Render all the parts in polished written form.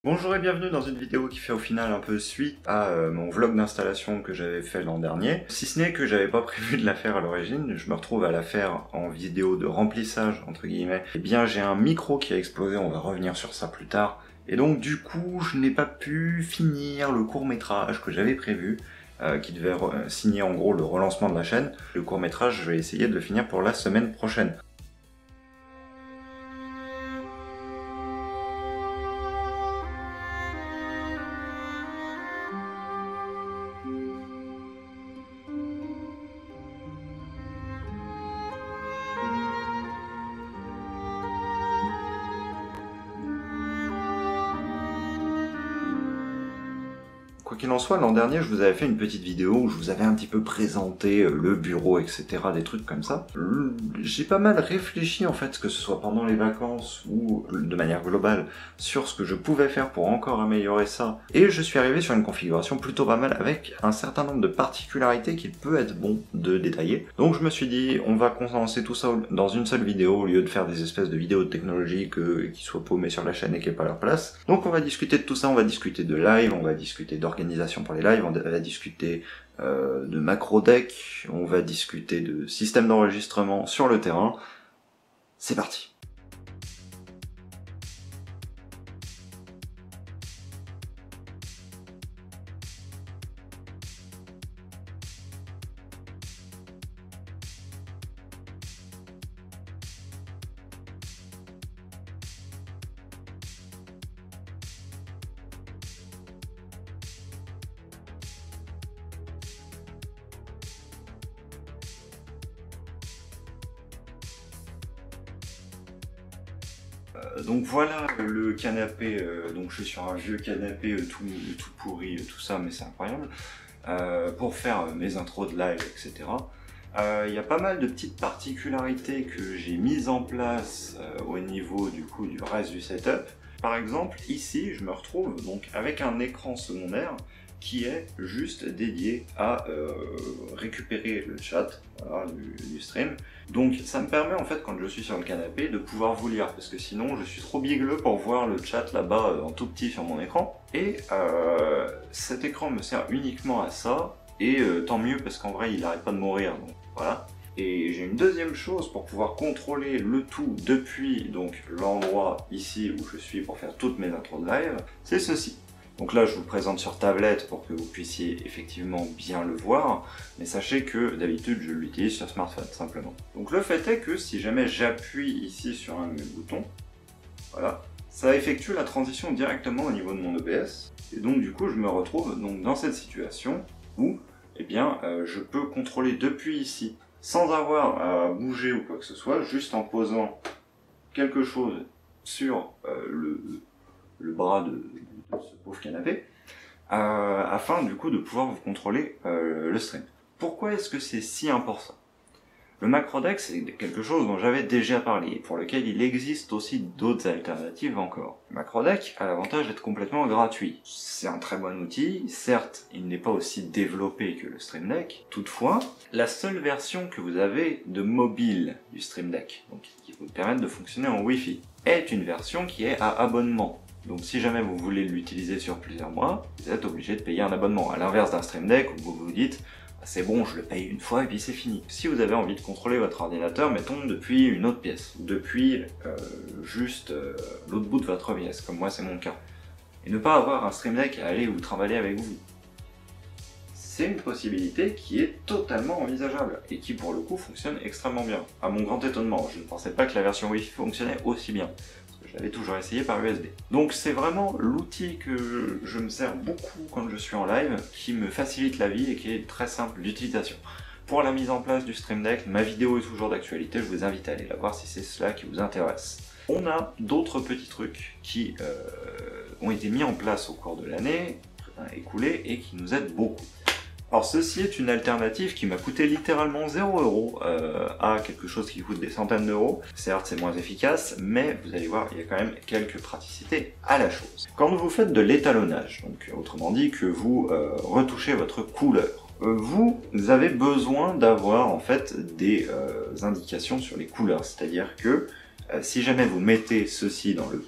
Bonjour et bienvenue dans une vidéo qui fait au final un peu suite à mon vlog d'installation que j'avais fait l'an dernier. Si ce n'est que j'avais pas prévu de la faire à l'origine, je me retrouve à la faire en vidéo de remplissage entre guillemets. Eh bien j'ai un micro qui a explosé, on va revenir sur ça plus tard. Et donc du coup je n'ai pas pu finir le court-métrage que j'avais prévu, qui devait signer en gros le relancement de la chaîne. Le court-métrage, je vais essayer de le finir pour la semaine prochaine. Quoi qu'il en soit, l'an dernier, je vous avais fait une petite vidéo où je vous avais un petit peu présenté le bureau, etc., des trucs comme ça. J'ai pas mal réfléchi, en fait, que ce soit pendant les vacances ou de manière globale, sur ce que je pouvais faire pour encore améliorer ça. Et je suis arrivé sur une configuration plutôt pas mal avec un certain nombre de particularités qu'il peut être bon de détailler. Donc je me suis dit, on va condenser tout ça dans une seule vidéo au lieu de faire des espèces de vidéos de technologie qui soient paumées sur la chaîne et qui n'aient pas leur place. Donc on va discuter de tout ça, on va discuter de live, on va discuter d'organisation pour les lives, on va discuter de macro deck, on va discuter de système d'enregistrement sur le terrain. C'est parti. Donc voilà le canapé, donc je suis sur un vieux canapé tout pourri, tout ça, mais c'est incroyable, pour faire mes intros de live, etc. Il y a pas mal de petites particularités que j'ai mises en place au niveau du coup du reste du setup. Par exemple, ici, je me retrouve donc avec un écran secondaire qui est juste dédié à récupérer le chat, voilà, du stream. Donc ça me permet en fait quand je suis sur le canapé de pouvoir vous lire, parce que sinon je suis trop bigleux pour voir le chat là-bas en tout petit sur mon écran. Et cet écran me sert uniquement à ça, et tant mieux parce qu'en vrai il n'arrête pas de mourir, donc voilà. Et j'ai une deuxième chose pour pouvoir contrôler le tout depuis donc l'endroit ici où je suis pour faire toutes mes intros de live, c'est ceci. Donc là je vous le présente sur tablette pour que vous puissiez effectivement bien le voir, mais sachez que d'habitude je l'utilise sur smartphone simplement. Donc le fait est que si jamais j'appuie ici sur un de mes boutons, voilà, ça effectue la transition directement au niveau de mon OBS, et donc du coup je me retrouve donc dans cette situation où eh bien, je peux contrôler depuis ici, sans avoir à bouger ou quoi que ce soit, juste en posant quelque chose sur le bras de ce pauvre canapé, afin du coup de pouvoir vous contrôler le stream. Pourquoi est-ce que c'est si important ? Le macro deck, c'est quelque chose dont j'avais déjà parlé, et pour lequel il existe aussi d'autres alternatives encore. Le macro deck a l'avantage d'être complètement gratuit. C'est un très bon outil, certes, il n'est pas aussi développé que le Stream Deck. Toutefois, la seule version que vous avez de mobile du Stream Deck, donc qui vous permet de fonctionner en Wi-Fi, est une version qui est à abonnement. Donc si jamais vous voulez l'utiliser sur plusieurs mois, vous êtes obligé de payer un abonnement. À l'inverse d'un Stream Deck où vous vous dites c'est bon, je le paye une fois et puis c'est fini. Si vous avez envie de contrôler votre ordinateur, mettons depuis une autre pièce, depuis juste l'autre bout de votre pièce, comme moi c'est mon cas, et ne pas avoir un Stream Deck à aller vous trimballer avec vous, c'est une possibilité qui est totalement envisageable et qui pour le coup fonctionne extrêmement bien. À mon grand étonnement, je ne pensais pas que la version Wi-Fi fonctionnait aussi bien. Je l'avais toujours essayé par USB. Donc c'est vraiment l'outil que je me sers beaucoup quand je suis en live, qui me facilite la vie et qui est très simple d'utilisation. Pour la mise en place du Stream Deck, ma vidéo est toujours d'actualité, je vous invite à aller la voir si c'est cela qui vous intéresse. On a d'autres petits trucs qui ont été mis en place au cours de l'année écoulée et qui nous aident beaucoup. Alors ceci est une alternative qui m'a coûté littéralement 0 € à quelque chose qui coûte des centaines d'euros. Certes c'est moins efficace, mais vous allez voir, il y a quand même quelques praticités à la chose. Quand vous faites de l'étalonnage, donc autrement dit que vous retouchez votre couleur, vous avez besoin d'avoir en fait des indications sur les couleurs, c'est-à-dire que si jamais vous mettez ceci dans le plan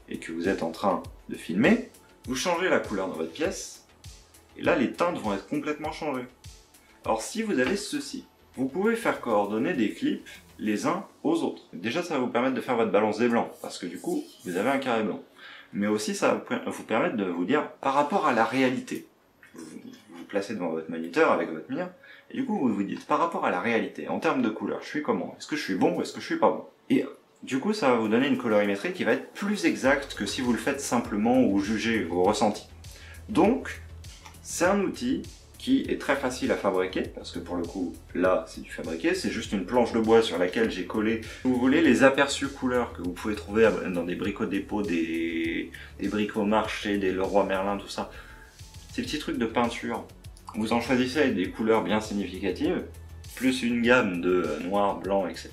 et que vous êtes en train de filmer, vous changez la couleur dans votre pièce, et là les teintes vont être complètement changées. Alors si vous avez ceci, vous pouvez faire coordonner des clips les uns aux autres. Déjà ça va vous permettre de faire votre balance des blancs, parce que du coup vous avez un carré blanc. Mais aussi ça va vous permettre de vous dire par rapport à la réalité. Vous vous placez devant votre moniteur avec votre mire, et du coup vous vous dites par rapport à la réalité, en termes de couleur, je suis comment? Est-ce que je suis bon ou est-ce que je suis pas bon? Et du coup ça va vous donner une colorimétrie qui va être plus exacte que si vous le faites simplement ou jugez vos ressentis. Donc c'est un outil qui est très facile à fabriquer, parce que pour le coup, là, c'est du fabriqué, c'est juste une planche de bois sur laquelle j'ai collé, si vous voulez, les aperçus couleurs que vous pouvez trouver dans des bricots dépôts, des bricots marché, des Leroy Merlin, tout ça. Ces petits trucs de peinture, vous en choisissez avec des couleurs bien significatives, plus une gamme de noir, blanc, etc.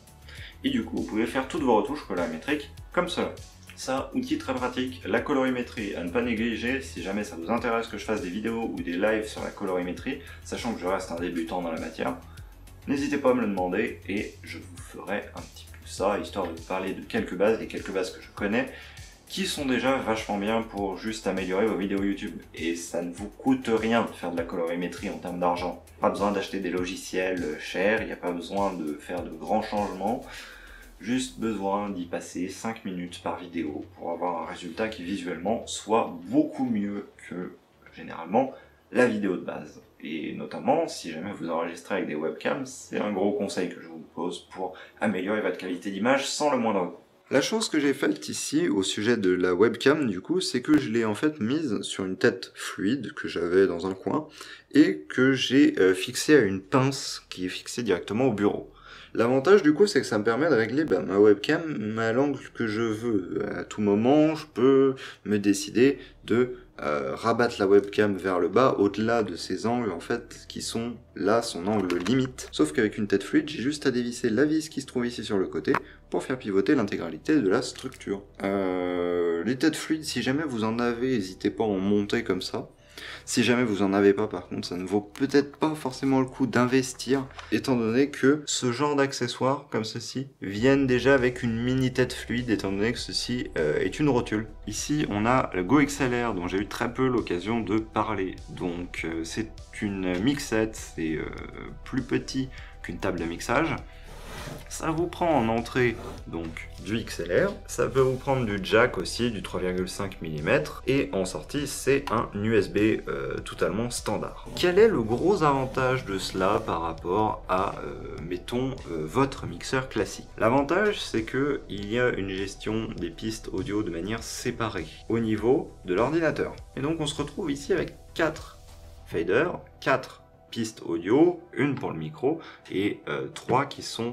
Et du coup, vous pouvez faire toutes vos retouches colorimétriques comme cela. Ça, outil très pratique, la colorimétrie à ne pas négliger si jamais ça vous intéresse que je fasse des vidéos ou des lives sur la colorimétrie, sachant que je reste un débutant dans la matière. N'hésitez pas à me le demander et je vous ferai un petit peu ça, histoire de vous parler de quelques bases, les quelques bases que je connais, qui sont déjà vachement bien pour juste améliorer vos vidéos YouTube. Et ça ne vous coûte rien de faire de la colorimétrie en termes d'argent. Pas besoin d'acheter des logiciels chers, il n'y a pas besoin de faire de grands changements. Juste besoin d'y passer 5 minutes par vidéo pour avoir un résultat qui visuellement soit beaucoup mieux que généralement la vidéo de base. Et notamment, si jamais vous enregistrez avec des webcams, c'est un gros conseil que je vous pose pour améliorer votre qualité d'image sans le moindre coût. La chose que j'ai faite ici au sujet de la webcam du coup, c'est que je l'ai en fait mise sur une tête fluide que j'avais dans un coin et que j'ai fixée à une pince qui est fixée directement au bureau. L'avantage du coup c'est que ça me permet de régler ma webcam à l'angle que je veux. À tout moment je peux me décider de rabattre la webcam vers le bas au-delà de ces angles en fait qui sont là son angle limite. Sauf qu'avec une tête fluide j'ai juste à dévisser la vis qui se trouve ici sur le côté pour faire pivoter l'intégralité de la structure. Les têtes fluides, si jamais vous en avez, n'hésitez pas à en monter comme ça. Si jamais vous en avez pas, par contre, ça ne vaut peut-être pas forcément le coup d'investir, étant donné que ce genre d'accessoires, comme ceci, viennent déjà avec une mini tête fluide, étant donné que ceci est une rotule. Ici, on a le Go XLR, dont j'ai eu très peu l'occasion de parler. Donc, c'est une mixette, c'est plus petit qu'une table de mixage. Ça vous prend en entrée donc du XLR, ça peut vous prendre du jack aussi, du 3,5 mm, et en sortie c'est un USB totalement standard. Quel est le gros avantage de cela par rapport à, mettons, votre mixeur classique? L'avantage c'est que il y a une gestion des pistes audio de manière séparée au niveau de l'ordinateur. Et donc on se retrouve ici avec 4 faders, 4 pistes audio, une pour le micro, et 3 qui sont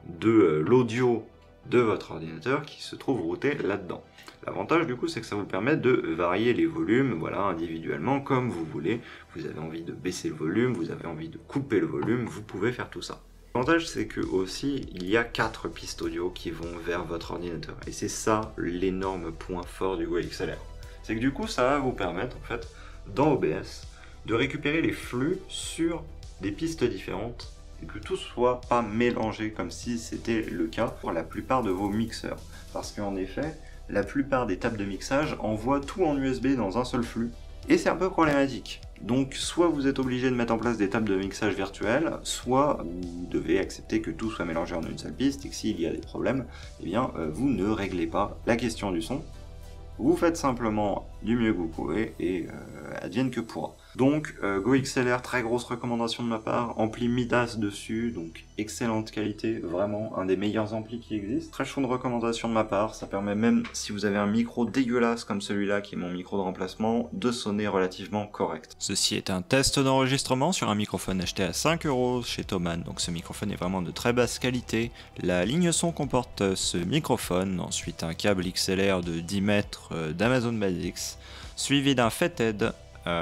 de l'audio de votre ordinateur qui se trouve routé là-dedans. L'avantage du coup c'est que ça vous permet de varier les volumes, voilà, individuellement comme vous voulez. Vous avez envie de baisser le volume, vous avez envie de couper le volume, vous pouvez faire tout ça. L'avantage c'est que aussi il y a 4 pistes audio qui vont vers votre ordinateur et c'est ça l'énorme point fort du Go XLR. C'est que du coup ça va vous permettre en fait dans OBS de récupérer les flux sur des pistes différentes et que tout soit pas mélangé comme si c'était le cas pour la plupart de vos mixeurs. Parce qu'en effet, la plupart des tables de mixage envoient tout en USB dans un seul flux et c'est un peu problématique. Donc soit vous êtes obligé de mettre en place des tables de mixage virtuelles, soit vous devez accepter que tout soit mélangé en une seule piste et que s'il y a des problèmes, eh bien vous ne réglez pas la question du son. Vous faites simplement du mieux que vous pouvez et advienne que pourra. Donc Go XLR, très grosse recommandation de ma part, ampli Midas dessus, donc excellente qualité, vraiment un des meilleurs amplis qui existent. Très chaude recommandation de ma part, ça permet même si vous avez un micro dégueulasse comme celui-là qui est mon micro de remplacement, de sonner relativement correct. Ceci est un test d'enregistrement sur un microphone acheté à 5 € chez Thomann, donc ce microphone est vraiment de très basse qualité. La ligne son comporte ce microphone, ensuite un câble XLR de 10 mètres d'Amazon Basics, suivi d'un Fathead,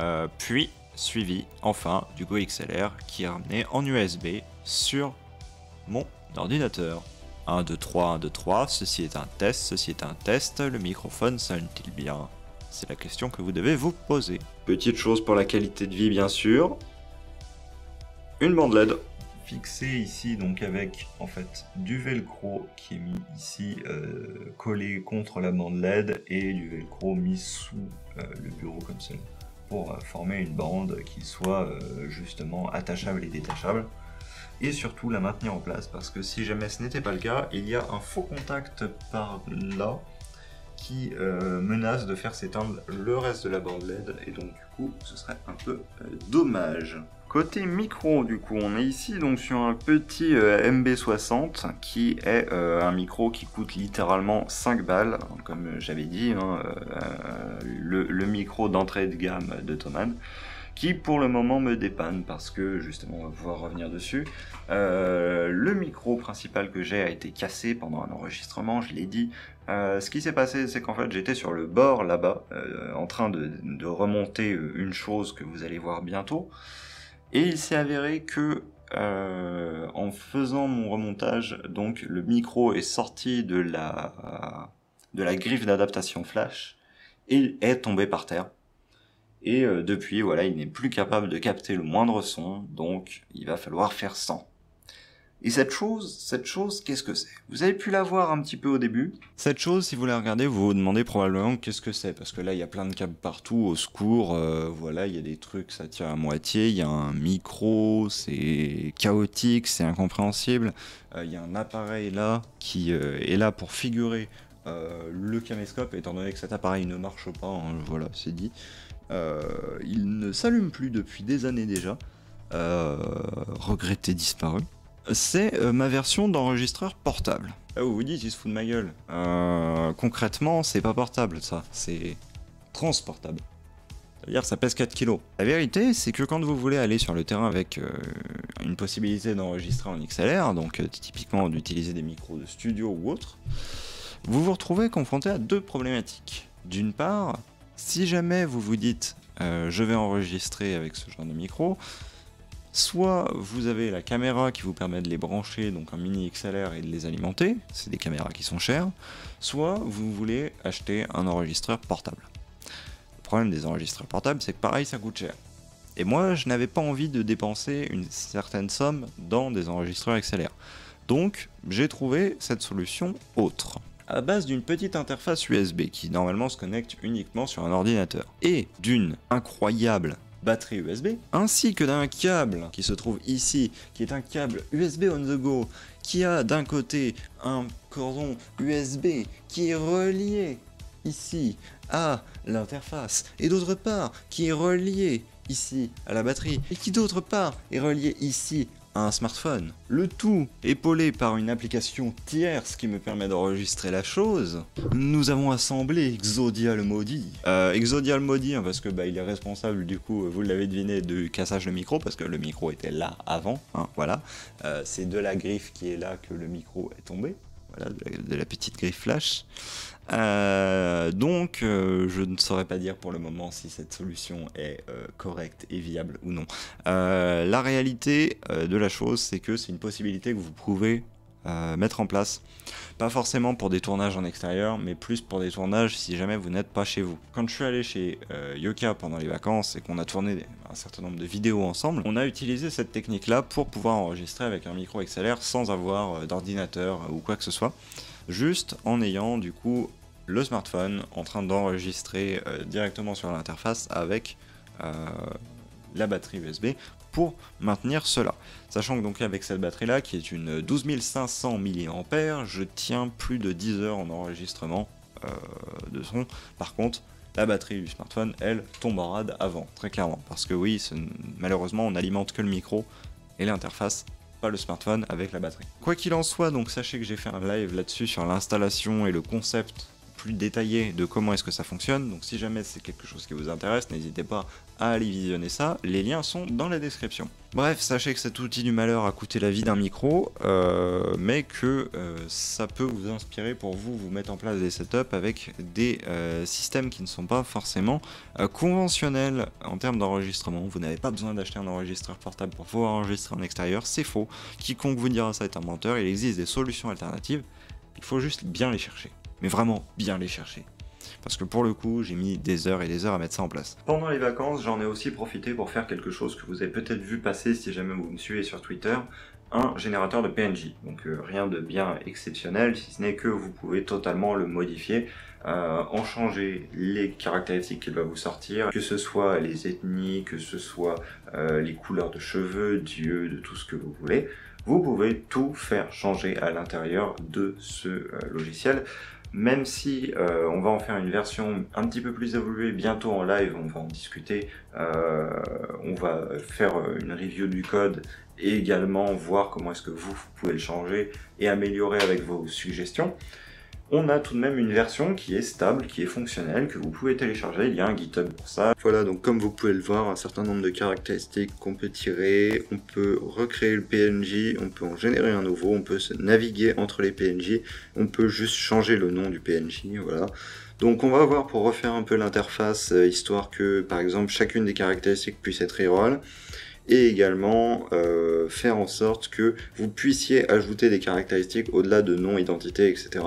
puis suivi enfin du Go XLR qui est ramené en USB sur mon ordinateur. 1, 2, 3, 1, 2, 3, ceci est un test, le microphone sonne-t-il bien? C'est la question que vous devez vous poser. Petite chose pour la qualité de vie bien sûr, une bande LED. fixé ici donc avec en fait du velcro qui est mis ici collé contre la bande LED et du velcro mis sous le bureau comme ça pour former une bande qui soit justement attachable et détachable et surtout la maintenir en place parce que si jamais ce n'était pas le cas, il y a un faux contact par là qui menace de faire s'éteindre le reste de la bande LED et donc du coup ce serait un peu dommage. Côté micro, du coup, on est ici donc sur un petit MB60 qui est un micro qui coûte littéralement 5 balles, comme j'avais dit, hein, le micro d'entrée de gamme de Thomann, qui pour le moment me dépanne parce que justement on va pouvoir revenir dessus. Le micro principal que j'ai a été cassé pendant un enregistrement, je l'ai dit. Ce qui s'est passé, c'est qu'en fait j'étais sur le bord là-bas, en train de remonter une chose que vous allez voir bientôt. Et il s'est avéré que en faisant mon remontage, donc le micro est sorti de la griffe d'adaptation flash et est tombé par terre. Et depuis, voilà, il n'est plus capable de capter le moindre son, donc il va falloir faire sans. Et cette chose, qu'est-ce que c'est? Vous avez pu la voir un petit peu au début. Cette chose, si vous la regardez, vous vous demandez probablement qu'est-ce que c'est, parce que là, il y a plein de câbles partout, au secours, voilà, il y a des trucs, ça tient à moitié, il y a un micro, c'est chaotique, c'est incompréhensible, il y a un appareil là, qui est là pour figurer le caméscope, étant donné que cet appareil ne marche pas, hein, voilà, c'est dit. Il ne s'allume plus depuis des années déjà, regretté disparu. C'est ma version d'enregistreur portable. Là vous vous dites, il se fout de ma gueule. Concrètement, c'est pas portable ça, c'est transportable. C'est-à-dire ça pèse 4 kg. La vérité, c'est que quand vous voulez aller sur le terrain avec une possibilité d'enregistrer en XLR, donc typiquement d'utiliser des micros de studio ou autre, vous vous retrouvez confronté à deux problématiques. D'une part, si jamais vous vous dites je vais enregistrer avec ce genre de micro, soit vous avez la caméra qui vous permet de les brancher, donc un mini XLR et de les alimenter, c'est des caméras qui sont chères, soit vous voulez acheter un enregistreur portable. Le problème des enregistreurs portables, c'est que pareil, ça coûte cher. Et moi, je n'avais pas envie de dépenser une certaine somme dans des enregistreurs XLR. Donc, j'ai trouvé cette solution autre, à base d'une petite interface USB qui normalement se connecte uniquement sur un ordinateur, et d'une incroyable batterie USB, ainsi que d'un câble qui se trouve ici, qui est un câble USB on the go, qui a d'un côté un cordon USB qui est relié ici à l'interface, et d'autre part qui est relié ici à la batterie, et qui d'autre part est relié ici à un smartphone. Le tout épaulé par une application tierce qui me permet d'enregistrer la chose. Nous avons assemblé Exodial Modi. Exodial Modi, hein, parce que il est responsable du coup, vous l'avez deviné, du cassage de micro, parce que le micro était là avant, hein, voilà. C'est de la griffe qui est là que le micro est tombé. Voilà, de la petite griffe flash. Donc, je ne saurais pas dire pour le moment si cette solution est correcte et viable ou non. La réalité de la chose, c'est que c'est une possibilité que vous pouvez mettre en place. Pas forcément pour des tournages en extérieur, mais plus pour des tournages si jamais vous n'êtes pas chez vous. Quand je suis allé chez Yoka pendant les vacances et qu'on a tourné un certain nombre de vidéos ensemble, on a utilisé cette technique-là pour pouvoir enregistrer avec un micro XLR sans avoir d'ordinateur ou quoi que ce soit. Juste en ayant du coup le smartphone en train d'enregistrer directement sur l'interface avec la batterie USB pour maintenir cela. Sachant que donc avec cette batterie là qui est une 12500 mAh, je tiens plus de 10 heures en enregistrement de son. Par contre, la batterie du smartphone, elle, tombe en rade avant, très clairement. Parce que oui, malheureusement, on n'alimente que le micro et l'interface, pas le smartphone avec la batterie. Quoi qu'il en soit, donc sachez que j'ai fait un live là-dessus sur l'installation et le concept plus détaillé de comment est-ce que ça fonctionne. Donc si jamais c'est quelque chose qui vous intéresse, n'hésitez pas à aller visionner ça. Les liens sont dans la description. Bref, sachez que cet outil du malheur a coûté la vie d'un micro, mais que ça peut vous inspirer pour vous mettre en place des setups avec des systèmes qui ne sont pas forcément conventionnels en termes d'enregistrement. Vous n'avez pas besoin d'acheter un enregistreur portable pour pouvoir enregistrer en extérieur, c'est faux. Quiconque vous dira ça est un menteur, il existe des solutions alternatives, il faut juste bien les chercher. Mais vraiment bien les chercher. Parce que pour le coup, j'ai mis des heures et des heures à mettre ça en place. Pendant les vacances, j'en ai aussi profité pour faire quelque chose que vous avez peut-être vu passer si jamais vous me suivez sur Twitter. un générateur de PNJ. Donc rien de bien exceptionnel, si ce n'est que vous pouvez totalement le modifier, en changer les caractéristiques qu'il va vous sortir, que ce soit les ethnies, que ce soit les couleurs de cheveux, d'yeux, de tout ce que vous voulez. Vous pouvez tout faire changer à l'intérieur de ce logiciel. Même si on va en faire une version un petit peu plus évoluée bientôt en live, on va en discuter, on va faire une review du code et également voir comment est-ce que vous pouvez le changer et améliorer avec vos suggestions. On a tout de même une version qui est stable, qui est fonctionnelle, que vous pouvez télécharger, il y a un GitHub pour ça. Voilà, donc comme vous pouvez le voir, un certain nombre de caractéristiques qu'on peut tirer, on peut recréer le PNJ, on peut en générer un nouveau, on peut se naviguer entre les PNJ, on peut juste changer le nom du PNJ, voilà. Donc on va voir pour refaire un peu l'interface, histoire que par exemple chacune des caractéristiques puisse être reroll, et également faire en sorte que vous puissiez ajouter des caractéristiques au-delà de nom, identité, etc.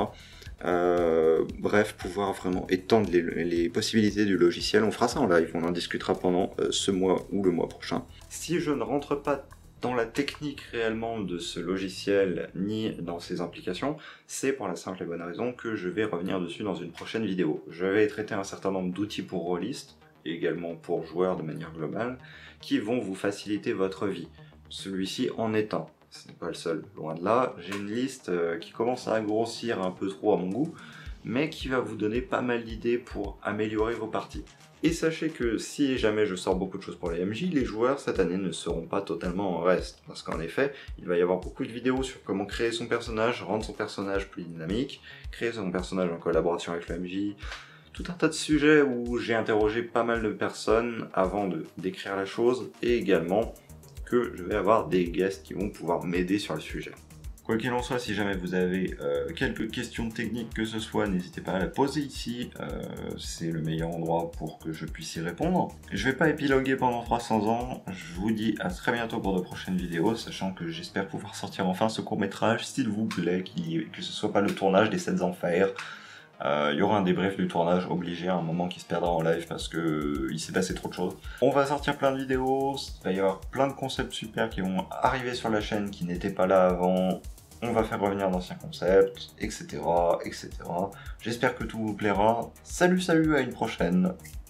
Bref, pouvoir vraiment étendre les possibilités du logiciel. On fera ça en live, on en discutera pendant ce mois ou le mois prochain. Si je ne rentre pas dans la technique réellement de ce logiciel, ni dans ses implications, c'est pour la simple et bonne raison que je vais revenir dessus dans une prochaine vidéo. Je vais traiter un certain nombre d'outils pour rôlistes, et également pour joueurs de manière globale, qui vont vous faciliter votre vie. Celui-ci en est un. Ce n'est pas le seul, loin de là. J'ai une liste qui commence à grossir un peu trop à mon goût, mais qui va vous donner pas mal d'idées pour améliorer vos parties. Et sachez que si jamais je sors beaucoup de choses pour les MJ, les joueurs cette année ne seront pas totalement en reste. Parce qu'en effet, il va y avoir beaucoup de vidéos sur comment créer son personnage, rendre son personnage plus dynamique, créer son personnage en collaboration avec le MJ, tout un tas de sujets où j'ai interrogé pas mal de personnes avant de décrire la chose, et également que je vais avoir des guests qui vont pouvoir m'aider sur le sujet. Quoi qu'il en soit, si jamais vous avez quelques questions techniques que ce soit, n'hésitez pas à la poser ici, c'est le meilleur endroit pour que je puisse y répondre. Je vais pas épiloguer pendant 300 ans, je vous dis à très bientôt pour de prochaines vidéos, sachant que j'espère pouvoir sortir enfin ce court-métrage, s'il vous plaît, que ce soit pas le tournage des 7 enfers. Il y aura un débrief du tournage obligé à un moment qui se perdra en live parce que il s'est passé trop de choses. On va sortir plein de vidéos, il va y avoir plein de concepts super qui vont arriver sur la chaîne qui n'étaient pas là avant. On va faire revenir d'anciens concepts, etc. etc. J'espère que tout vous plaira. Salut, à une prochaine.